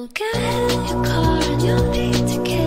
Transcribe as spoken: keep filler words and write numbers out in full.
So get in your car and you'll need to get